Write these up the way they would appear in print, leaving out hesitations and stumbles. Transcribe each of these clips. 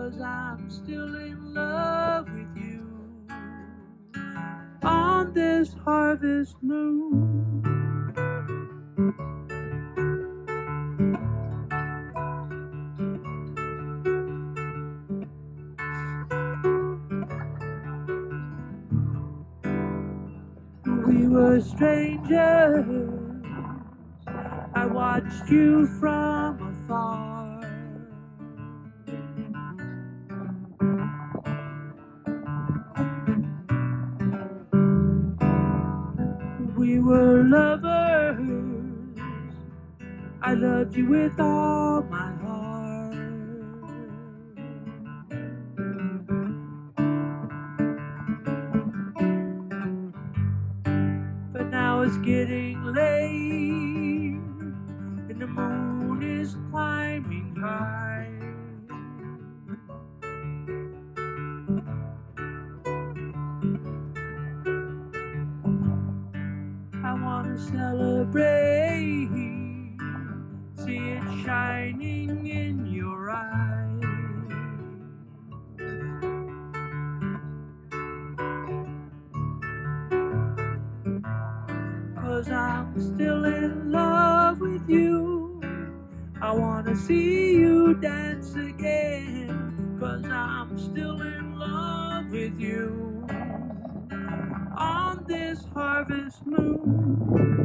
'cause I'm still in love with you on this harvest moon. We were strangers, I watched you from afar. We were lovers, I loved you with all my heart. But now it's getting late and the moon is climbing high. I wanna celebrate, see it shining in your eyes. 'Cause I'm still in love with you. I wanna see you dance again. 'Cause I'm still in love with you on this harvest moon.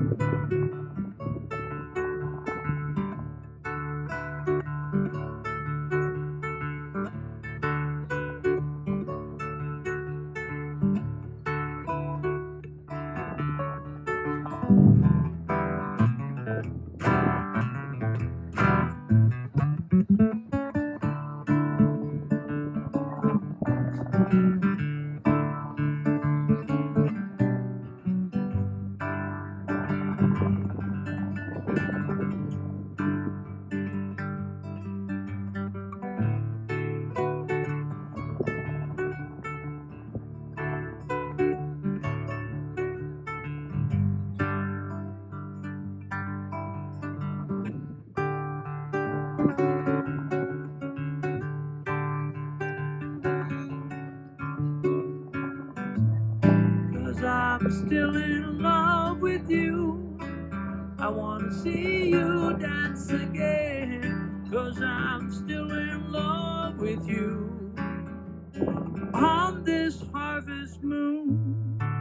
I'm still in love with you. I wanna see you dance again. 'Cause I'm still in love with you on this harvest moon.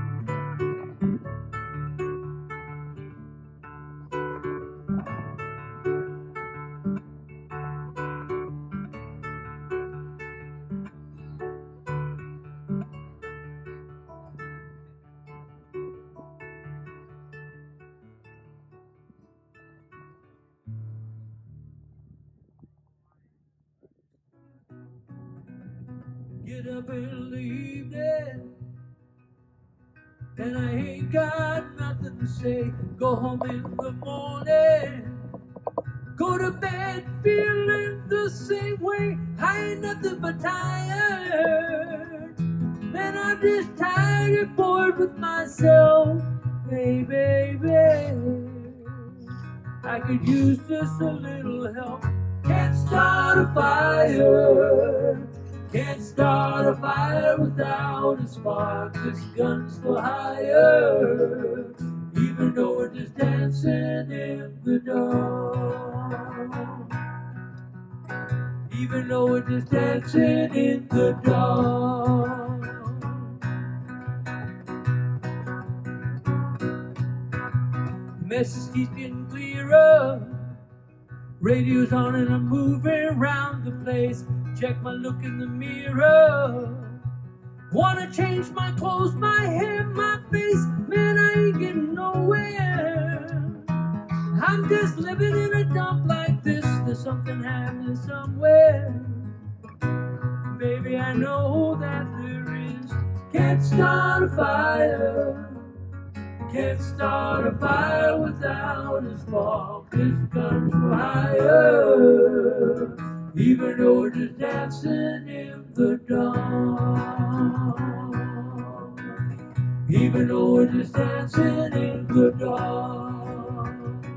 Get up in the evening, and I ain't got nothing to say. Go home in the morning, go to bed feeling the same way. I ain't nothing but tired, man, I'm just tired and bored with myself. Hey, baby, I could use just a little help. Can't start a fire, can't start a fire without a spark. This gun's for hire, even though we're just dancing in the dark. Even though we're just dancing in the dark. The message keeps getting clearer, radio's on and I'm moving around the place. Check my look in the mirror, wanna change my clothes, my hair, my face. Man, I ain't getting nowhere. I'm just living in a dump like this. There's something happening somewhere. Baby, I know that there is. Can't start a fire, can't start a fire without a spark. This gun's for hire, even though we're just dancing in the dark. Even though we're just dancing in the dark.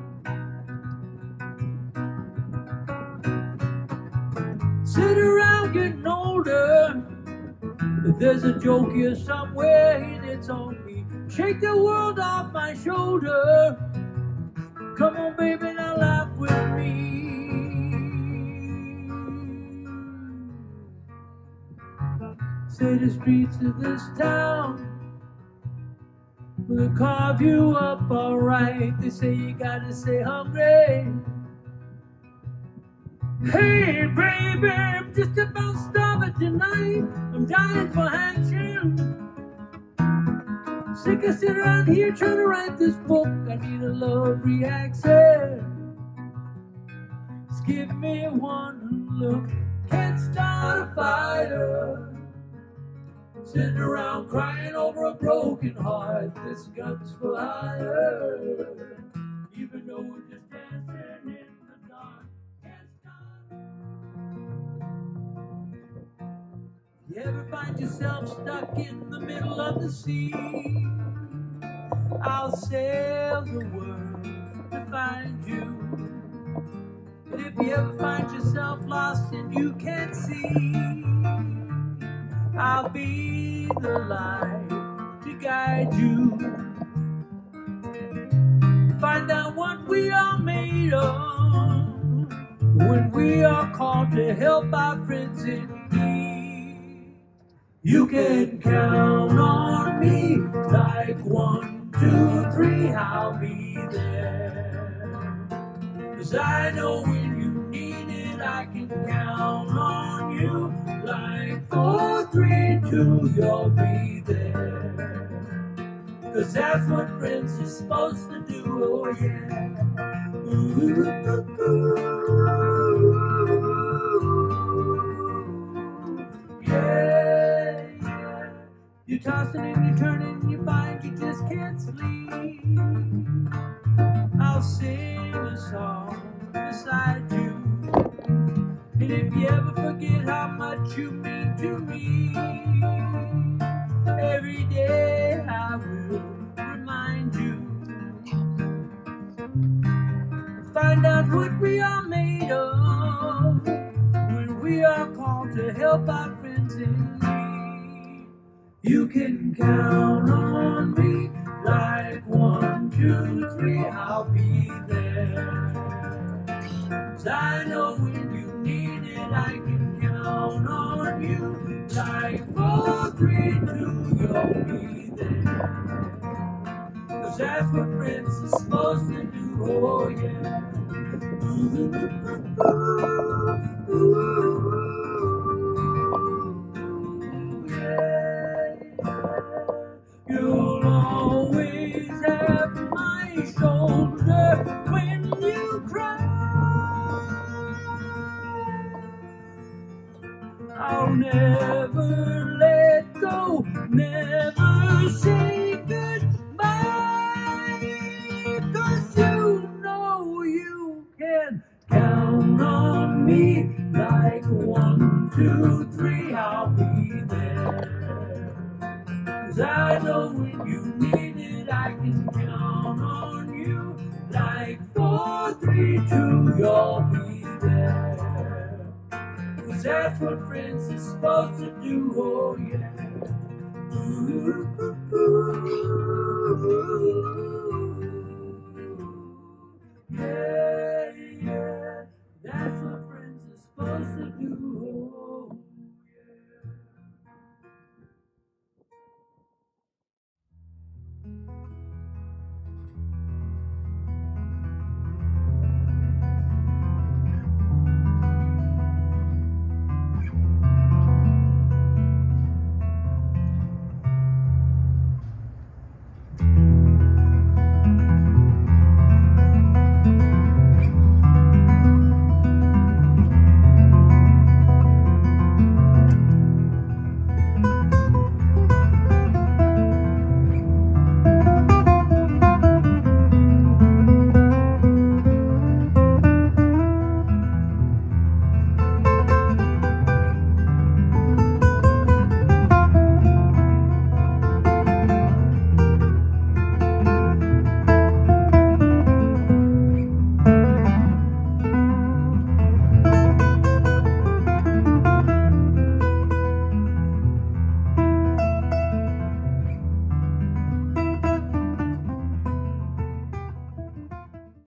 Sit around getting older. But there's a joke here somewhere and it's on me. Shake the world off my shoulder. Come on, baby, now laugh with me. City streets of this town will carve you up alright. They say you gotta stay hungry. Hey, baby, I'm just about starving tonight. I'm dying for action. Sick of sitting around here trying to write this book. I need a love reaction. Just give me one look. Can't start a fire. Sitting around crying over a broken heart. This gun's for hire. Even though we're just dancing in the dark. Can't stop. You ever find yourself stuck in the middle of the sea? I'll sail the world to find you. But if you ever find yourself lost and you can't see, I'll be the light to guide you. Find out what we are made of when we are called to help our friends in need. You can count on me like 1, 2, 3, I'll be there. 'Cause I know when you need it, I can count on you. Like 4, 3, 2, you'll be there. 'Cause that's what friends are supposed to do, oh yeah. Ooh, yeah, yeah. You're tossing and you're turning, you find you just can't sleep. I'll sing a song beside you. And if you ever forget how much you mean to me, every day I will remind you. Find out what we are made of when we are called to help our friends in need. You can count on me like 1, 2, 3, I'll be there. 'Cause I know when you need it, I can count on you. Like 4, 3, 2, you'll be there. 'Cause that's what friends are supposed to do, oh yeah. Ooh, ooh, yeah. You'll always have my shoulder when you cry. I'll never let go, never say goodbye. 'Cause you know you can count on me. Like 1, 2, 3, I'll be there. 'Cause I know when you need it, I can count on you. Like 4, 3, 2, you'll be there. 'Cause that's what friends are supposed to do, oh yeah. Ooh, ooh, ooh, ooh.